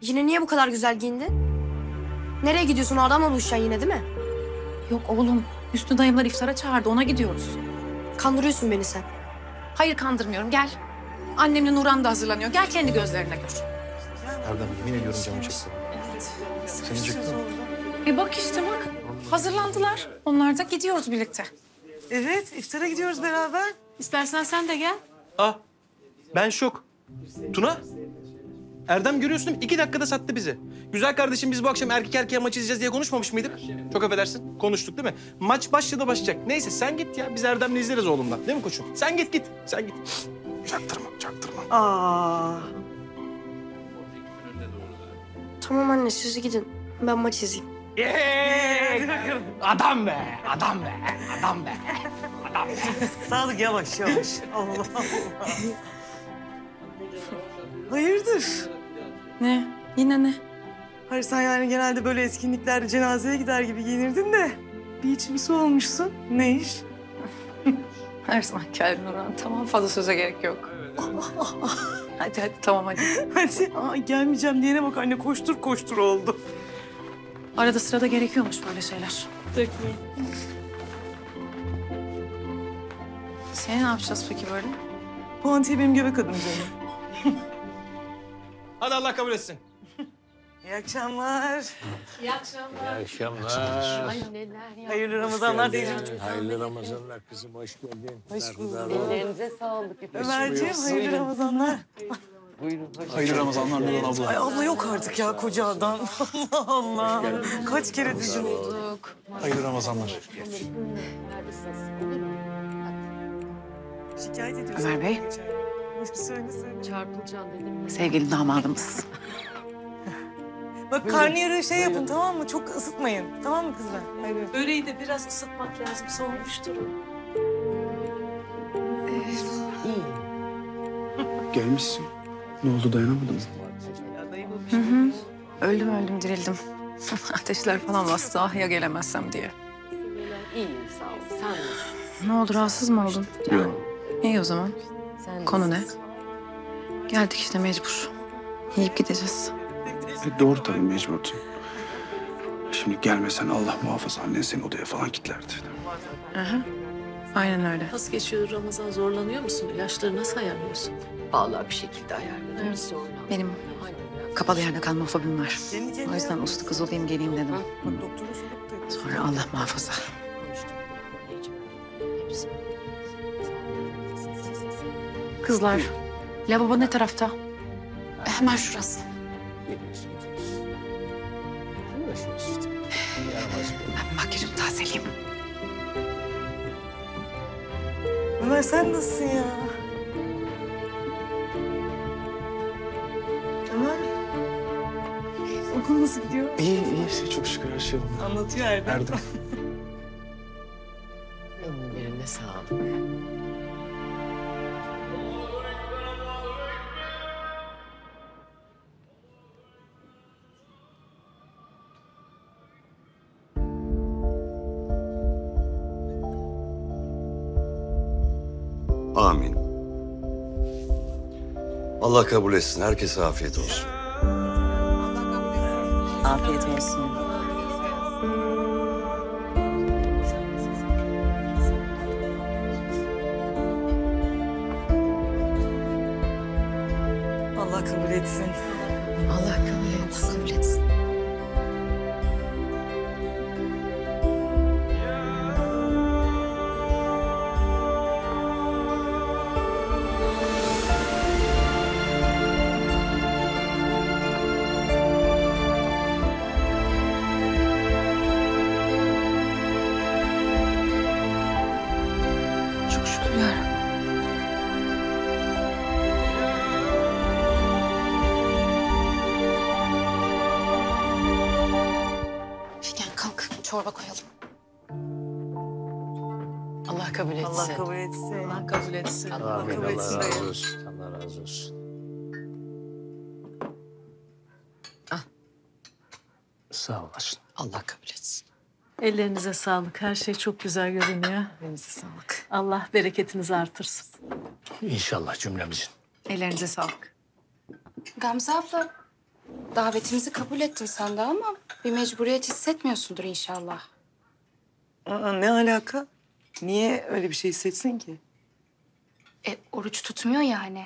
Yine niye bu kadar güzel giyindin? Nereye gidiyorsun? O adamla buluşacaksın yine değil mi? Yok oğlum, Hüsnü dayımlar iftara çağırdı, ona gidiyoruz. Kandırıyorsun beni sen. Hayır kandırmıyorum, gel. Annemle Nurhan da hazırlanıyor, gel kendi gözlerine gör. Erdem yemin ediyorum canım çekti. Seni çekti mi? Bak işte bak, hazırlandılar. Onlar da gidiyoruz birlikte. Evet, iftara gidiyoruz beraber. İstersen sen de gel. Ah ben şok. Tuna. Erdem görüyorsun değil mi? 2 dakikada sattı bizi. Güzel kardeşim biz bu akşam erkek erkeğe maç izleyeceğiz diye konuşmamış mıydık? Çok affedersin. Konuştuk değil mi? Maç başladı başlayacak. Neyse sen git ya. Biz Erdem'le izleriz oğlumla. Değil mi koçum? Sen git. Sen git. Çaktırma. Aa, Tamam anne siz gidin. Ben maç izleyeyim. Adam be. sağlık yavaş. Allah Allah. Hayırdır? Ne? Yine ne? Hayır sen yani genelde böyle etkinliklerde cenazeye gider gibi giyinirdin de bir içimsi olmuşsun. Ne iş? Her zaman gel Nurhan, tamam fazla söze gerek yok. hadi tamam hadi. Hadi. Aa, gelmeyeceğim diyene bak anne koştur oldu. Arada sırada gerekiyormuş böyle şeyler. Seni ne yapacağız peki böyle? Puantiye benim göbek adım canım. Hadi Allah kabul etsin. İyi akşamlar. İyi akşamlar. Ay neler ya. Hayırlı Ramazanlar diyeceğim. Hayırlı Ramazanlar kızım, hoş geldin. Hoş bulduk. Ellerinize sağlık. Ömerciğim hayırlı Ramazanlar. Buyurun. Hoş Hayırlı Ramazanlar Nurhan abla. Ay abla yok artık ya koca adam. Allah Allah. Kaç kere düşün. Hayırlı Ramazanlar. Şikayet ediyorsun. Ömer Bey. Söyle. Çarpılacaksın dedim. Sevgili damadımız. Bak karnıyarığı şey yapın tamam mı? Çok ısıtmayın. Tamam mı kızlar? Hadi. Böreği de biraz ısıtmak lazım. Soğumuştur o. İyi. Gelmişsin. Ne oldu dayanamadın mı? Ya dayı bu bir Hı şey. hı. Öldüm dirildim. Ateşler falan bastı ah ya gelemezsem diye. İyiyim sağ ol. Sen nasılsın? Ne oldu rahatsız mı oldun? Yok. İyi o zaman. Sen Konu ne? nasılsın? Geldik işte mecbur. Yiyip gideceğiz. Doğru tabii mecburdun. Şimdi gelmesen Allah muhafaza annen seni odaya falan kilitlerdi. Aha. Aynen öyle. Nasıl geçiyor Ramazan? Zorlanıyor musun? İlaçları nasıl ayarlıyorsun? Vallahi bir şekilde ayarlıyorum. Evet. Zorlan. Benim kapalı yerde kalma fobim var. Kendi kendine O yüzden uslu kız olayım geleyim dedim. Bak doktora sorup da. Sonra Allah muhafaza. Kızlar, lavabo ne tarafta? Hemen şurası. Uğraşıyoruz işte. Yaramaz bu. Ben makyajımı tazeleyeyim. Ömer sen nasılsın ya? Ömer. Okul nasıl gidiyor? İyi çok şükür her şey yolunda. Anlatıyor Erdem. Erdem. Ellerine sağlık. Amin. Allah kabul etsin. Herkese afiyet olsun. Afiyet olsun. Allah kabul etsin. Allah kabul etsin. Kabul etsin. Çok şükür yarabbim. Figen kalk çorba koyalım. Allah kabul etsin. Allah kabul etsin. Allah kabul etsin. Amin, kabul etsin Allah dayı. razı olsun. Allah razı olsun. Ah. Sağ olasın. Allah kabul etsin. Ellerinize sağlık. Her şey çok güzel görünüyor. Elinize sağlık. Allah bereketinizi artırsın. İnşallah cümlemizin. Ellerinize sağlık. Gamze abla, Davetimizi kabul ettin sen de ama bir mecburiyet hissetmiyorsundur inşallah. Aa, ne alaka? Niye öyle bir şey hissetsin ki? Oruç tutmuyor yani.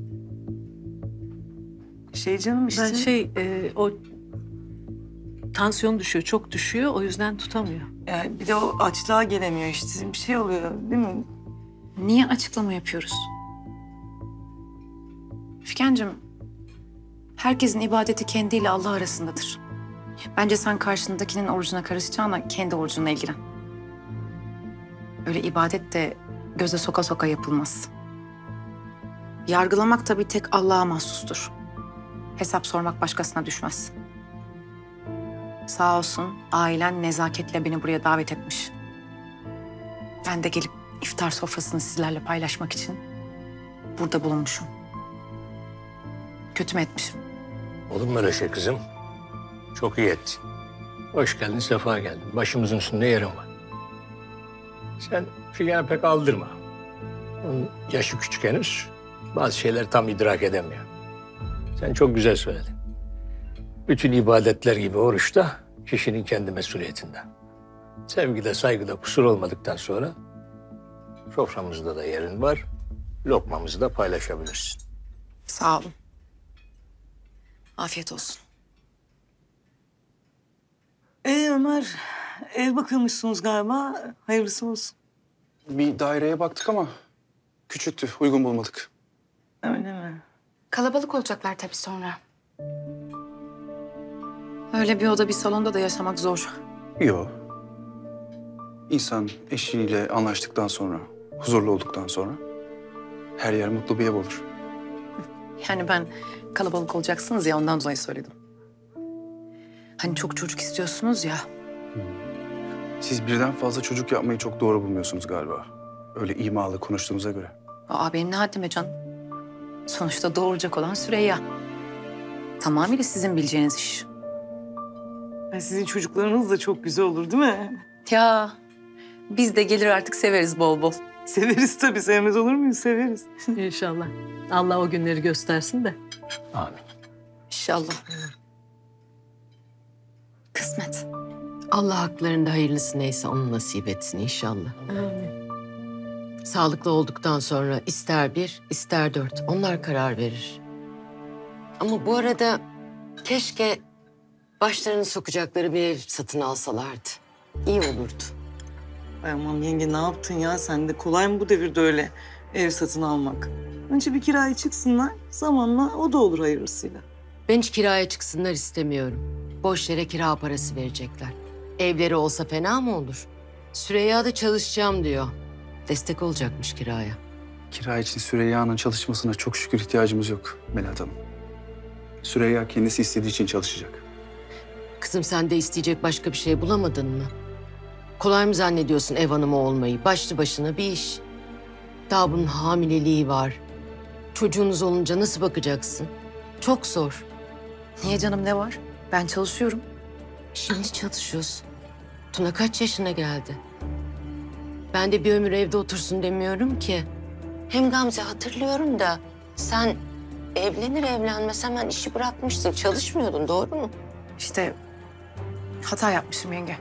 Canım işte. Ben o tansiyon düşüyor, çok düşüyor. O yüzden tutamıyor. Yani bir de o açlığa gelemiyor işte. Bir şey oluyor değil mi? Niye açıklama yapıyoruz? Figen'cim, herkesin ibadeti kendiyle Allah arasındadır. Bence sen karşındakinin orucuna karışacağına kendi orucunla ilgilen. Öyle ibadet de göze soka soka yapılmaz. Yargılamak tabii tek Allah'a mahsustur. Hesap sormak başkasına düşmez. Sağ olsun ailen nezaketle beni buraya davet etmiş. Ben de gelip iftar sofrasını sizlerle paylaşmak için burada bulunmuşum. Kötü mü etmişim? Olur mu öyle şey kızım? Çok iyi ettin. Hoş geldin, sefa geldin. Başımızın üstünde yerin var. Sen Figen'e pek aldırma. Onun yaşı küçük henüz. Bazı şeyler tam idrak edemiyor. Sen çok güzel söyledin. Bütün ibadetler gibi oruç da kişinin kendi mesuliyetinde. Sevgide, saygıda kusur olmadıktan sonra soframızda da yerin var. Lokmamızı da paylaşabilirsin. Sağ olun. Afiyet olsun. Ömer, ev bakıyormuşsunuz galiba. Hayırlısı olsun. Bir daireye baktık ama küçüktü, uygun bulmadık. Öyle mi? Kalabalık olacaklar tabii sonra. Öyle bir oda, bir salonda da yaşamak zor. Yok. İnsan eşiyle anlaştıktan sonra, huzurlu olduktan sonra her yer mutlu bir ev olur. Yani ben kalabalık olacaksınız ya, ondan dolayı söyledim. Hani çok çocuk istiyorsunuz ya. Siz birden fazla çocuk yapmayı çok doğru bulmuyorsunuz galiba. Öyle imalı konuştuğumuza göre. Aa, benim ne haddime canım. Sonuçta doğuracak olan Süreyya. Tamamıyla sizin bileceğiniz iş. Sizin çocuklarınız da çok güzel olur değil mi? Ya biz de gelir artık severiz bol bol. Severiz tabii. Sevmez olur muyuz? Severiz. İnşallah. Allah o günleri göstersin de. Amin. İnşallah. Kısmet. Allah haklarında hayırlısı neyse onu nasip etsin inşallah. Amin. Sağlıklı olduktan sonra ister 1, ister 4. Onlar karar verir. Ama bu arada keşke başlarını sokacakları bir ev satın alsalardı. İyi olurdu. Ay aman yenge ne yaptın ya? Sen de kolay mı bu devirde öyle ev satın almak? Önce bir kiraya çıksınlar. Zamanla o da olur hayırlısıyla. Ben hiç kiraya çıksınlar istemiyorum. Boş yere kira parası verecekler. Evleri olsa fena mı olur? Süreyya da çalışacağım diyor. Destek olacakmış kiraya. Kira için Süreyya'nın çalışmasına çok şükür ihtiyacımız yok Melahat Hanım. Süreyya kendisi istediği için çalışacak. Kızım sen de isteyecek başka bir şey bulamadın mı? Kolay mı zannediyorsun ev hanımı olmayı? Başlı başına bir iş. Daha bunun hamileliği var. Çocuğunuz olunca nasıl bakacaksın? Çok zor. Niye canım, ne var? Ben çalışıyorum. Şimdi çalışıyorsun. Tuna kaç yaşına geldi? Ben de bir ömür evde otursun demiyorum ki. Hem Gamze hatırlıyorum da sen evlenir evlenmez hemen işi bırakmıştın. Çalışmıyordun, doğru mu? İşte hata yapmışım yenge.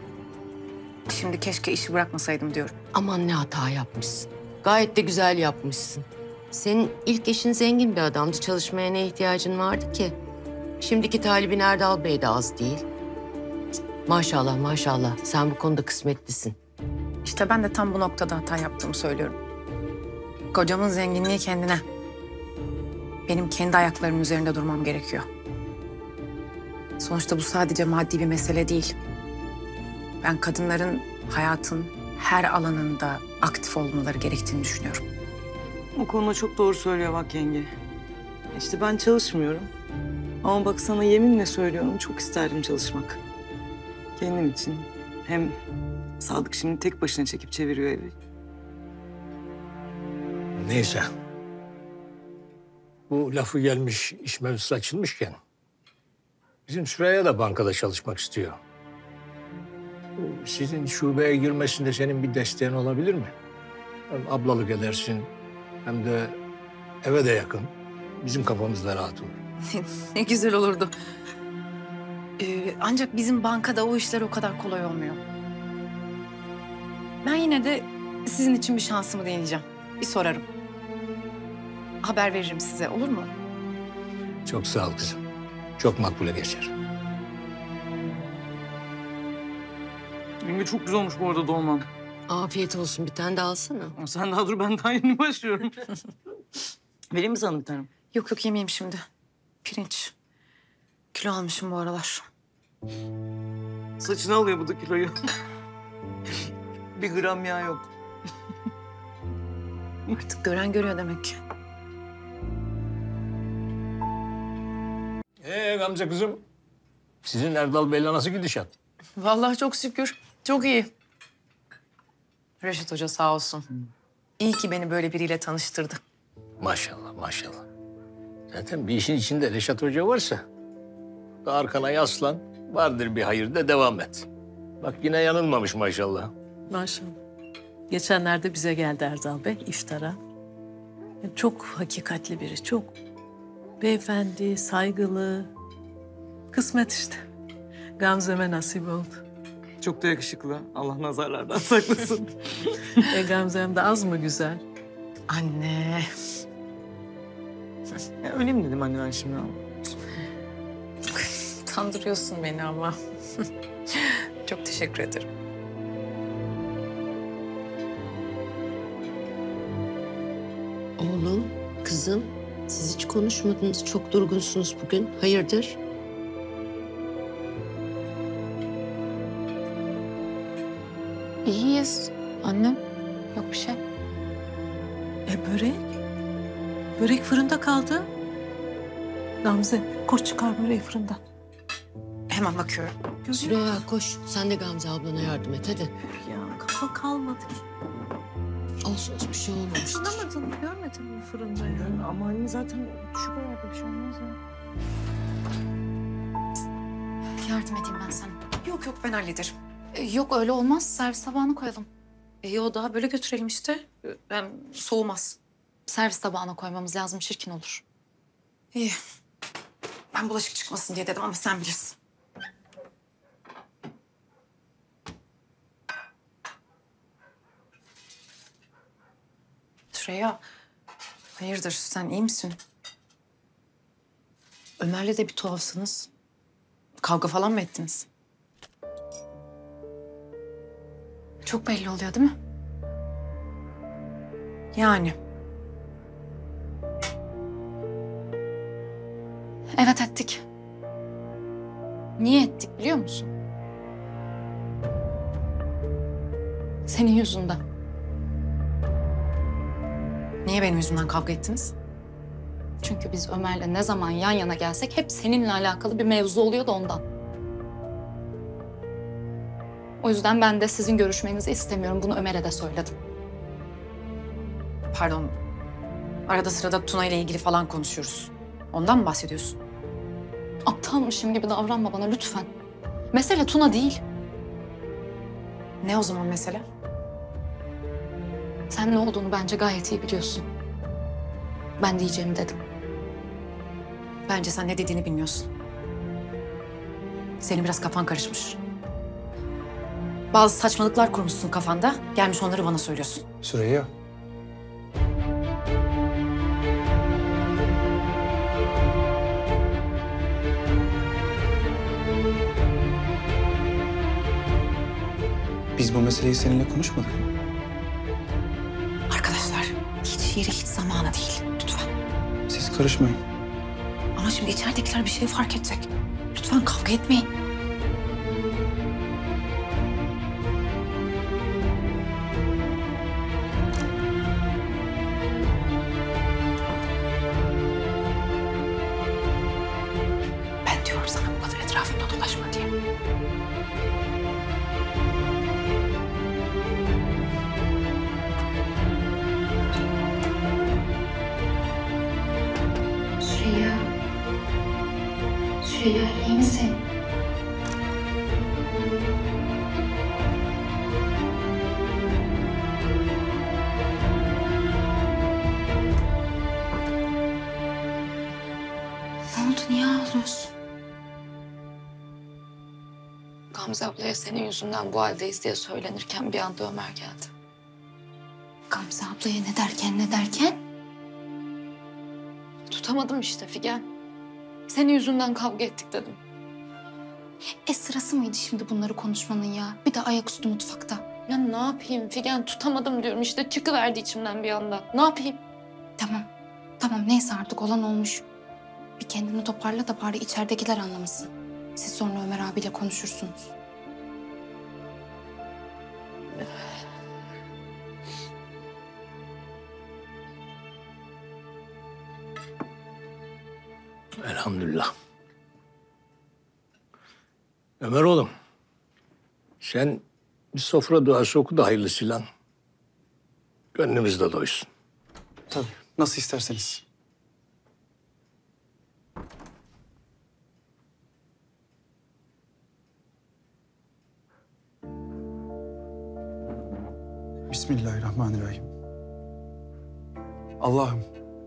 Şimdi keşke işi bırakmasaydım diyorum. Aman ne hata yapmışsın. Gayet de güzel yapmışsın. Senin ilk eşin zengin bir adamdı. Çalışmaya ne ihtiyacın vardı ki? Şimdiki talibin Erdal Bey de az değil. Maşallah maşallah. Sen bu konuda kısmetlisin. İşte ben de tam bu noktada hata yaptığımı söylüyorum. Kocamın zenginliği kendine. Benim kendi ayaklarımın üzerinde durmam gerekiyor. Sonuçta bu sadece maddi bir mesele değil. Ben kadınların hayatın her alanında aktif olmaları gerektiğini düşünüyorum. O konuda çok doğru söylüyor bak yenge. İşte ben çalışmıyorum. Ama bak sana yeminle söylüyorum çok isterdim çalışmak. Kendim için. Hem Sadık şimdi tek başına çekip çeviriyor evi. Neyse. Bu lafı gelmiş, iş mevzusu açılmışken bizim Süreyya da bankada çalışmak istiyor. Bu sizin şubeye girmesinde senin bir desteğin olabilir mi? Hem ablalık edersin hem de eve de yakın. Bizim kafamız da rahat olur. Ne güzel olurdu. Ancak bizim bankada o işler o kadar kolay olmuyor. Ben yine de sizin için bir şansımı deneyeceğim. Bir sorarım. Haber veririm size, olur mu? Çok sağ ol kızım. Çok makbule geçer. Yenge çok güzel olmuş bu arada dolman. Afiyet olsun. Bir tane de alsana. Sen daha dur, ben daha yeni başlıyorum. Vereyim mi sana bir tane? Yok yok, yemeyeyim şimdi. Pirinç. Kilo almışım bu aralar. Saçını alıyor bu da kiloyu. Bir gram yağ yok. Artık gören görüyor demek ki. Gamze kızım. Sizin Erdal Bey'le nasıl gidişat? Vallahi çok şükür. Çok iyi. Reşit Hoca sağ olsun. İyi ki beni böyle biriyle tanıştırdı. Maşallah maşallah. Zaten bir işin içinde Reşat Hoca varsa arkana yaslan, vardır bir hayır da devam et. Bak yine yanılmamış maşallah. Maşallah. Geçenlerde bize geldi Erdal Bey iftara. Çok hakikatli biri, çok. Beyefendi, saygılı. Kısmet işte. Gamze'me nasip oldu. Çok da yakışıklı. Allah nazarlardan saklasın. Gamze'm de az mı güzel? Anne. Ya öyle mi dedim anne ben şimdi? Kandırıyorsun beni ama. Çok teşekkür ederim. Oğlum, kızım, siz hiç konuşmadınız. Çok durgunsunuz bugün. Hayırdır? İyiyiz annem. Yok bir şey. Börek? Börek fırında kaldı. Gamze, koş çıkar böreği fırından. Hemen bakıyorum. Süreyya koş. Sen de Gamze ablana yardım et hadi. Ya kafa kalmadı ki. Olsun bir şey olmamıştır. Anlamadın mı? Görmedin mi fırında ya? Ama anne zaten düşük ayarda bir şey olmaz ya. Yardım edeyim ben sana. Yok yok, ben hallederim. Yok öyle olmaz. Servis tabağına koyalım. Yo, daha böyle götürelim işte. Ben soğumaz. Servis tabağına koymamız lazım. Çirkin olur. İyi. Ben bulaşık çıkmasın diye dedim ama sen bilirsin. Süreyya, hayırdır, sen iyi misin? Ömer'le de bir tuhafsınız. Kavga falan mı ettiniz? Çok belli oluyor değil mi? Yani. Evet ettik. Niye ettik biliyor musun? Senin yüzünden. Niye benim yüzümden kavga ettiniz? Çünkü biz Ömer'le ne zaman yan yana gelsek hep seninle alakalı bir mevzu oluyor da ondan. O yüzden ben de sizin görüşmenizi istemiyorum. Bunu Ömer'e de söyledim. Pardon. Arada sırada Tuna ile ilgili falan konuşuyoruz. Ondan mı bahsediyorsun? Aptalmışım gibi davranma bana lütfen. Mesele Tuna değil. Ne o zaman mesele? Sen ne olduğunu bence gayet iyi biliyorsun. Ben diyeceğimi dedim. Bence sen ne dediğini bilmiyorsun. Senin biraz kafan karışmış. Bazı saçmalıklar kurmuşsun kafanda. Gelmiş onları bana söylüyorsun. Süreyya. Biz bu meseleyi seninle konuşmadık mı? Arkadaşlar, hiç yeri hiç zamanı değil. Lütfen. Siz karışmayın. Ama şimdi içeridekiler bir şey fark edecek. Lütfen kavga etmeyin. Ben diyorum sana bu kadar etrafında dolaşma diye. Süreyya. Süreyya iyi misin? Ne oldu ağlıyorsun? Gamze ablaya senin yüzünden bu haldeyiz diye söylenirken bir anda Ömer geldi. Gamze ablaya ne derken? Tutamadım işte Figen. Senin yüzünden kavga ettik dedim. Sırası mıydı şimdi bunları konuşmanın ya? Bir de ayaküstü mutfakta. Ya ne yapayım Figen, tutamadım diyorum işte, çıkıverdi içimden bir anda. Ne yapayım? Tamam neyse artık olan olmuş. Bir kendini toparla da bari içeridekiler anlamasın. Siz sonra Ömer abiyle konuşursunuz. Elhamdülillah. Ömer oğlum, sen bir sofra duası oku da hayırlısıyla. Gönlümüz de doysun. Tabii. Nasıl isterseniz. Bismillahirrahmanirrahim. Allah'ım,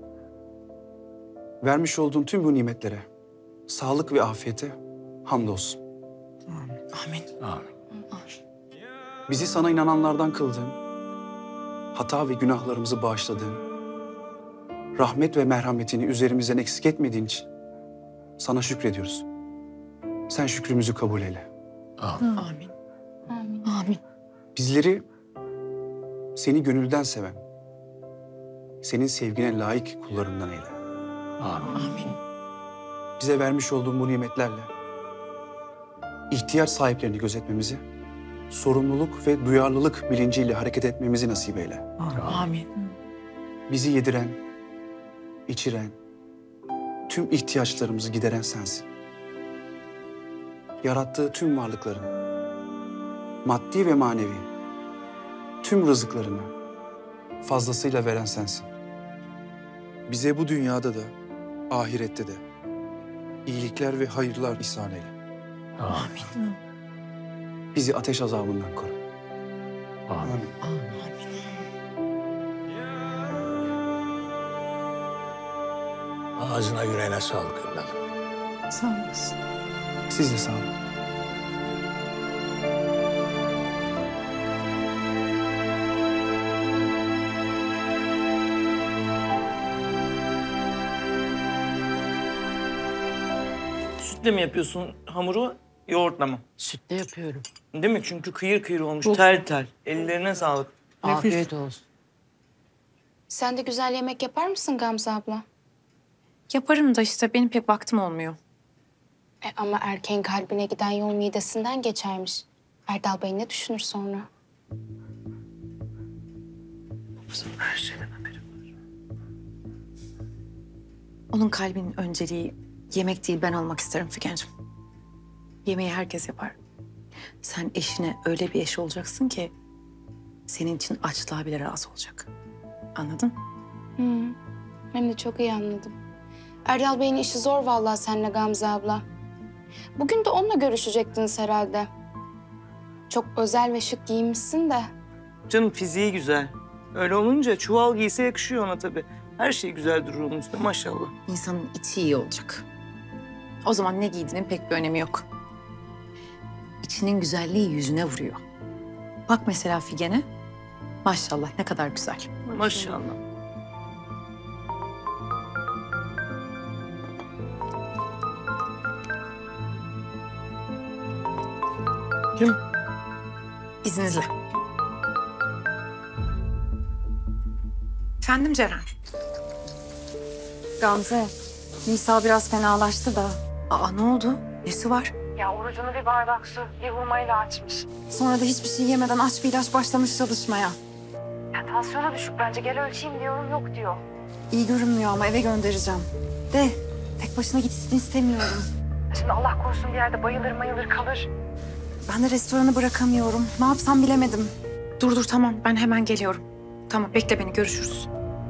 vermiş olduğun tüm bu nimetlere, sağlık ve afiyete hamdolsun. Amin. Amin. Bizi sana inananlardan kıldın, hata ve günahlarımızı bağışladın, rahmet ve merhametini üzerimizden eksik etmediğin için sana şükrediyoruz. Sen şükrümüzü kabul eyle. Amin. Amin. Amin. Bizleri seni gönülden seven, senin sevgine layık kullarından eyle. Amin. Bize vermiş olduğun bu nimetlerle ihtiyaç sahiplerini gözetmemizi, sorumluluk ve duyarlılık bilinciyle hareket etmemizi nasip eyle. Amin. Bizi yediren, içiren, tüm ihtiyaçlarımızı gideren sensin. Yarattığı tüm varlıkların, maddi ve manevi, tüm rızıklarını fazlasıyla veren sensin. Bize bu dünyada da, ahirette de iyilikler ve hayırlar ihsan eyle. Amin. Bizi ateş azabından koru. Amin. Ağzına yüreğine sağlık evladım. Sağ olasın. Siz de sağ olun. Sütle mi yapıyorsun hamuru, yoğurtla mı? Sütle yapıyorum. Değil mi? Çünkü kıyır kıyır olmuş, tel tel. Ellerine sağlık. Afiyet olsun. Sen de güzel yemek yapar mısın Gamze abla? Yaparım da işte benim pek vaktim olmuyor. Ama erkeğin kalbine giden yol midesinden geçermiş. Erdal Bey ne düşünür sonra? Her şeyden haberim var. Onun kalbinin önceliği yemek değil, ben olmak isterim Figen'cim. Yemeği herkes yapar. Sen eşine öyle bir eş olacaksın ki senin için açlığa bile razı olacak. Anladın? Hem de çok iyi anladım. Erdal Bey'in işi zor vallahi seninle Gamze abla. Bugün de onunla görüşecektiniz herhalde. Çok özel ve şık giyinmişsin de. Canım fiziği güzel. Öyle olunca çuval giyse yakışıyor ona tabii. Her şey güzel durur onun üstünde maşallah. İnsanın içi iyi olacak. O zaman ne giydiğinin pek bir önemi yok. İçinin güzelliği yüzüne vuruyor. Bak mesela Figen'e. Maşallah ne kadar güzel. Maşallah. Kim? İzninizle. Efendim Ceren? Gamze, Nisa biraz fenalaştı da. Aa ne oldu? Nesi var? Ya orucunu bir bardak su, bir hurmayla açmış. Sonra da hiçbir şey yemeden aç bir ilaç başlamış çalışmaya. Ya tansiyonu düşük bence, gel ölçeyim diyorum, yok diyor. İyi görünmüyor ama eve göndereceğim. De, tek başına gitsin istemiyorum. Şimdi Allah korusun bir yerde bayılır kalır. Ben de restoranı bırakamıyorum. Ne yapsam bilemedim. Dur tamam ben hemen geliyorum. Tamam bekle beni, görüşürüz.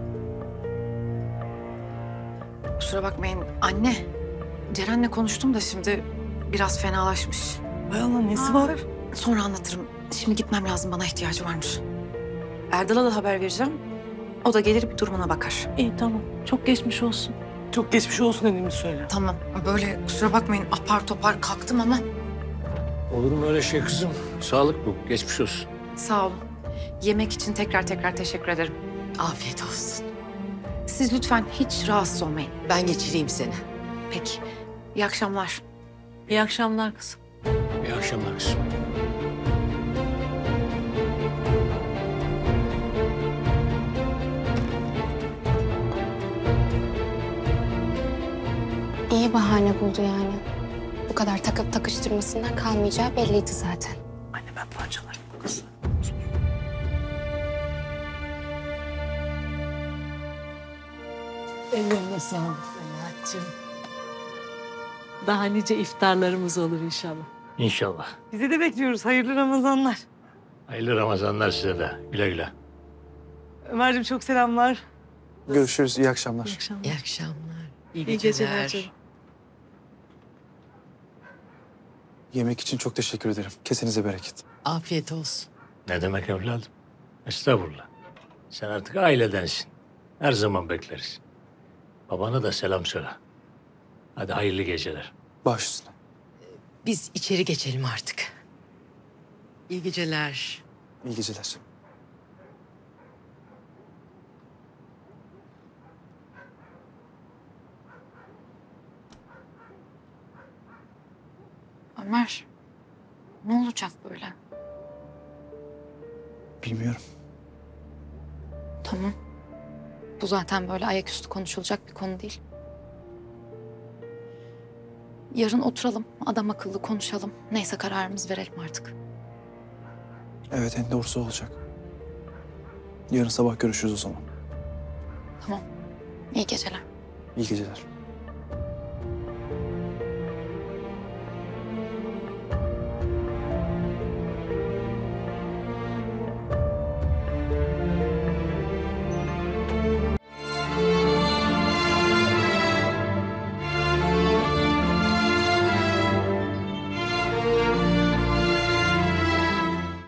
Kusura bakmayın anne. Ceren'le konuştum da şimdi biraz fenalaşmış. Hay Allah nesi var? Sonra anlatırım. Şimdi gitmem lazım, bana ihtiyacı varmış. Erdal'a da haber vereceğim. O da gelir bir durumuna bakar. İyi tamam. Çok geçmiş olsun. Çok geçmiş olsun dediğimi söyle. Tamam. Böyle kusura bakmayın apar topar kalktım ama Olur mu öyle şey kızım? Sağlık bu. Geçmiş olsun. sağ olun. Yemek için tekrar teşekkür ederim. Afiyet olsun. Siz lütfen hiç rahatsız olmayın. Ben geçireyim seni. Peki. İyi akşamlar. İyi akşamlar kızım. İyi akşamlar kızım. İyi bahane buldu yani. Bu kadar takıp takıştırmasından kalmayacağı belliydi zaten. Anne ben parçalarım bu kızı. Ellerine sağlık Selahattin. Daha nice iftarlarımız olur inşallah. İnşallah. Bizi de bekliyoruz. Hayırlı Ramazanlar. Hayırlı Ramazanlar size de. Güle güle. Ömerciğim çok selamlar. Görüşürüz. İyi akşamlar. İyi akşamlar. İyi akşamlar. İyi geceler canım. Yemek için çok teşekkür ederim. Kesinize bereket. Afiyet olsun. Ne demek evladım? Estağfurullah. Sen artık ailedensin. Her zaman bekleriz. Babana da selam söyle. Hadi hayırlı geceler. Baş üstüne. Biz içeri geçelim artık. İyi geceler. İyi geceler. Ömer, ne olacak böyle? Bilmiyorum. Tamam. Bu zaten böyle ayaküstü konuşulacak bir konu değil. Yarın oturalım, adam akıllı konuşalım. Neyse kararımızı verelim artık. Evet, en doğrusu olacak. Yarın sabah görüşürüz o zaman. Tamam. İyi geceler. İyi geceler.